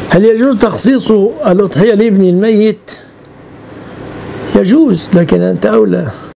هل يجوز تخصيص الأضحية لابن الميت؟ يجوز، لكن أنت أولى.